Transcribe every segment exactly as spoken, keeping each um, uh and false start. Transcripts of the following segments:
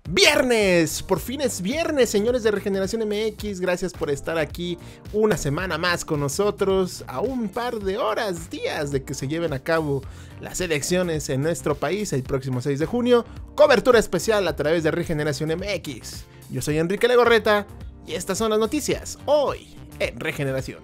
Viernes, por fin es viernes, señores de Regeneración M X, gracias por estar aquí una semana más con nosotros, a un par de horas, días de que se lleven a cabo las elecciones en nuestro país el próximo seis de junio, cobertura especial a través de Regeneración M X. Yo soy Enrique Legorreta y estas son las noticias hoy en Regeneración.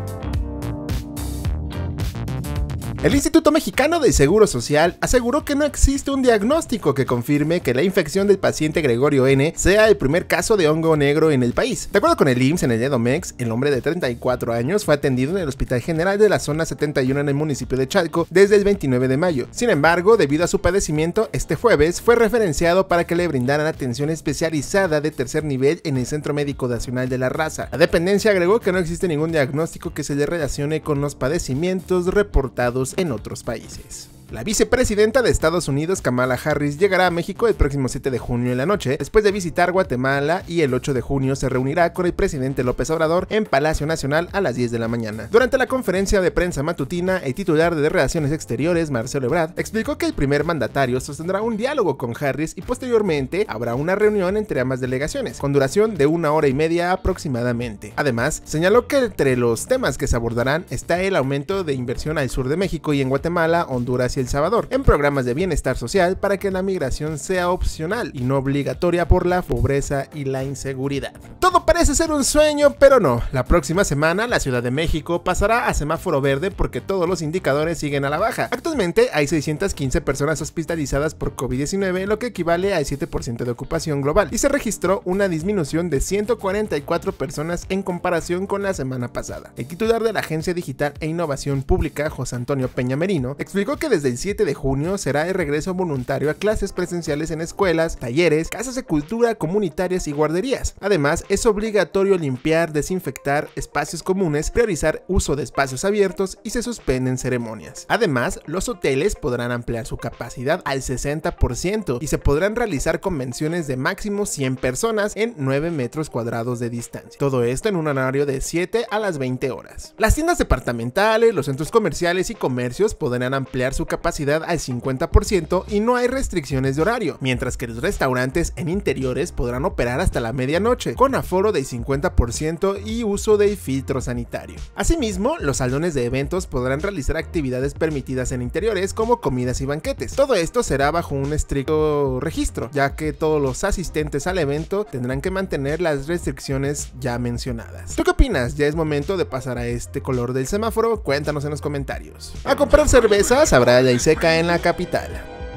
El Instituto Mexicano del Seguro Social aseguró que no existe un diagnóstico que confirme que la infección del paciente Gregorio N. sea el primer caso de hongo negro en el país. De acuerdo con el I M S S en el Edomex, el hombre de treinta y cuatro años fue atendido en el Hospital General de la Zona setenta y uno en el municipio de Chalco desde el veintinueve de mayo. Sin embargo, debido a su padecimiento, este jueves fue referenciado para que le brindaran atención especializada de tercer nivel en el Centro Médico Nacional de la Raza. La dependencia agregó que no existe ningún diagnóstico que se le relacione con los padecimientos reportados en otros países. La vicepresidenta de Estados Unidos, Kamala Harris, llegará a México el próximo siete de junio en la noche, después de visitar Guatemala, y el ocho de junio se reunirá con el presidente López Obrador en Palacio Nacional a las diez de la mañana. Durante la conferencia de prensa matutina, el titular de Relaciones Exteriores, Marcelo Ebrard, explicó que el primer mandatario sostendrá un diálogo con Harris y posteriormente habrá una reunión entre ambas delegaciones, con duración de una hora y media aproximadamente. Además, señaló que entre los temas que se abordarán está el aumento de inversión al sur de México y en Guatemala, Honduras y El Salvador, en programas de bienestar social para que la migración sea opcional y no obligatoria por la pobreza y la inseguridad. Todo parece ser un sueño, pero no. La próxima semana la Ciudad de México pasará a semáforo verde porque todos los indicadores siguen a la baja. Actualmente hay seiscientas quince personas hospitalizadas por COVID diecinueve, lo que equivale al siete por ciento de ocupación global, y se registró una disminución de ciento cuarenta y cuatro personas en comparación con la semana pasada. El titular de la Agencia Digital e Innovación Pública, José Antonio Peña Merino, explicó que desde el siete de junio será el regreso voluntario a clases presenciales en escuelas, talleres, casas de cultura, comunitarias y guarderías. Además, es obligatorio limpiar, desinfectar espacios comunes, priorizar uso de espacios abiertos y se suspenden ceremonias. Además, los hoteles podrán ampliar su capacidad al sesenta por ciento y se podrán realizar convenciones de máximo cien personas en nueve metros cuadrados de distancia. Todo esto en un horario de siete a las veinte horas. Las tiendas departamentales, los centros comerciales y comercios podrán ampliar su capacidad al cincuenta por ciento y no hay restricciones de horario, mientras que los restaurantes en interiores podrán operar hasta la medianoche, con aforo del cincuenta por ciento y uso del filtro sanitario. Asimismo, los salones de eventos podrán realizar actividades permitidas en interiores como comidas y banquetes. Todo esto será bajo un estricto registro, ya que todos los asistentes al evento tendrán que mantener las restricciones ya mencionadas. ¿Tú qué opinas? ¿Ya es momento de pasar a este color del semáforo? Cuéntanos en los comentarios. A comprar cervezas habrá ley seca en la capital.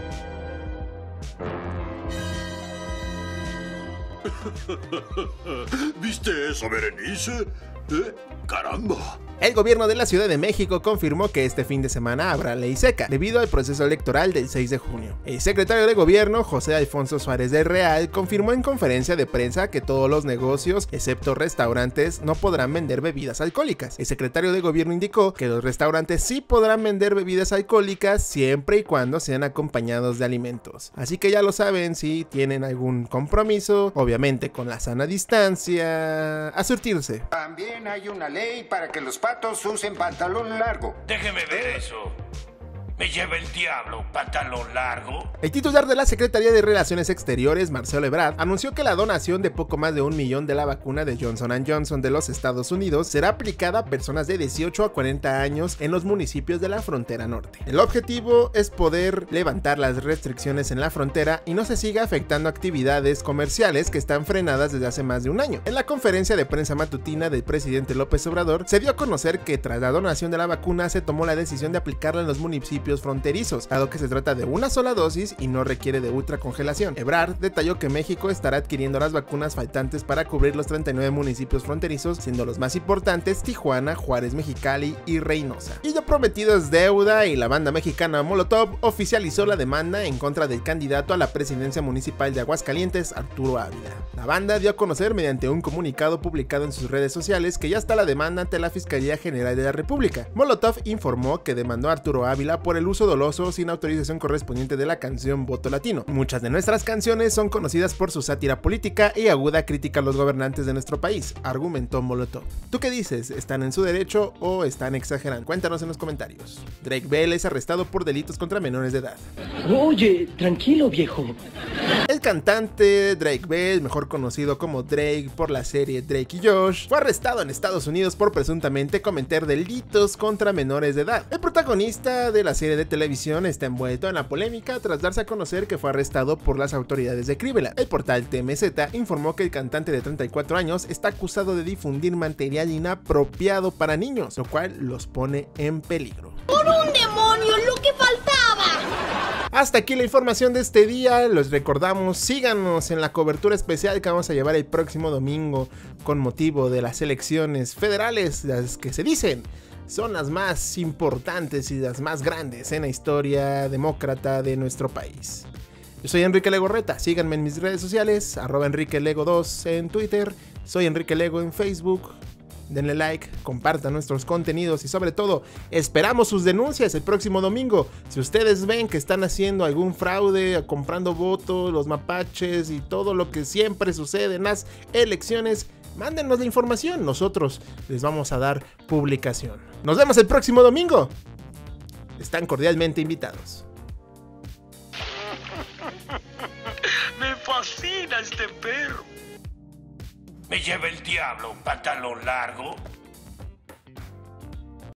¿Viste eso, Berenice? ¿Eh? ¡Caramba! El gobierno de la Ciudad de México confirmó que este fin de semana habrá ley seca, debido al proceso electoral del seis de junio. El secretario de Gobierno, José Alfonso Suárez del Real, confirmó en conferencia de prensa que todos los negocios, excepto restaurantes, no podrán vender bebidas alcohólicas. El secretario de Gobierno indicó que los restaurantes sí podrán vender bebidas alcohólicas siempre y cuando sean acompañados de alimentos. Así que ya lo saben, si tienen algún compromiso, obviamente con la sana distancia, a surtirse. También hay una ley para que los patos usen pantalón largo. Déjeme ver eso. ¿Me lleva el diablo, pantalón largo? El titular de la Secretaría de Relaciones Exteriores, Marcelo Ebrard, anunció que la donación de poco más de un millón de la vacuna de Johnson and Johnson de los Estados Unidos será aplicada a personas de dieciocho a cuarenta años en los municipios de la frontera norte. El objetivo es poder levantar las restricciones en la frontera y no se siga afectando actividades comerciales que están frenadas desde hace más de un año. En la conferencia de prensa matutina del presidente López Obrador, se dio a conocer que tras la donación de la vacuna se tomó la decisión de aplicarla en los municipios fronterizos, dado que se trata de una sola dosis y no requiere de ultracongelación. Ebrard detalló que México estará adquiriendo las vacunas faltantes para cubrir los treinta y nueve municipios fronterizos, siendo los más importantes Tijuana, Juárez, Mexicali y Reynosa. Y lo prometido es deuda, y la banda mexicana Molotov oficializó la demanda en contra del candidato a la presidencia municipal de Aguascalientes, Arturo Ávila. La banda dio a conocer mediante un comunicado publicado en sus redes sociales que ya está la demanda ante la Fiscalía General de la República. Molotov informó que demandó a Arturo Ávila por por el uso doloso sin autorización correspondiente de la canción Voto Latino. Muchas de nuestras canciones son conocidas por su sátira política y aguda crítica a los gobernantes de nuestro país, argumentó Molotov. ¿Tú qué dices? ¿Están en su derecho o están exagerando? Cuéntanos en los comentarios. Drake Bell es arrestado por delitos contra menores de edad. Oye, tranquilo, viejo. El cantante Drake Bell, mejor conocido como Drake por la serie Drake y Josh, fue arrestado en Estados Unidos por presuntamente cometer delitos contra menores de edad. El protagonista de la serie de televisión está envuelto en la polémica tras darse a conocer que fue arrestado por las autoridades de Cleveland. El portal T M Z informó que el cantante de treinta y cuatro años está acusado de difundir material inapropiado para niños, lo cual los pone en peligro. ¡Por un demonio, lo que faltaba! Hasta aquí la información de este día. Los recordamos, síganos en la cobertura especial que vamos a llevar el próximo domingo con motivo de las elecciones federales, las que se dicen son las más importantes y las más grandes en la historia demócrata de nuestro país. Yo soy Enrique Legorreta, síganme en mis redes sociales, arroba Enrique Lego dos en Twitter, soy Enrique Lego en Facebook. Denle like, compartan nuestros contenidos y sobre todo, esperamos sus denuncias el próximo domingo. Si ustedes ven que están haciendo algún fraude, comprando votos, los mapaches y todo lo que siempre sucede en las elecciones, mándenos la información, nosotros les vamos a dar publicación. Nos vemos el próximo domingo. Están cordialmente invitados. Me fascina este perro. Me lleva el diablo, pantalón largo.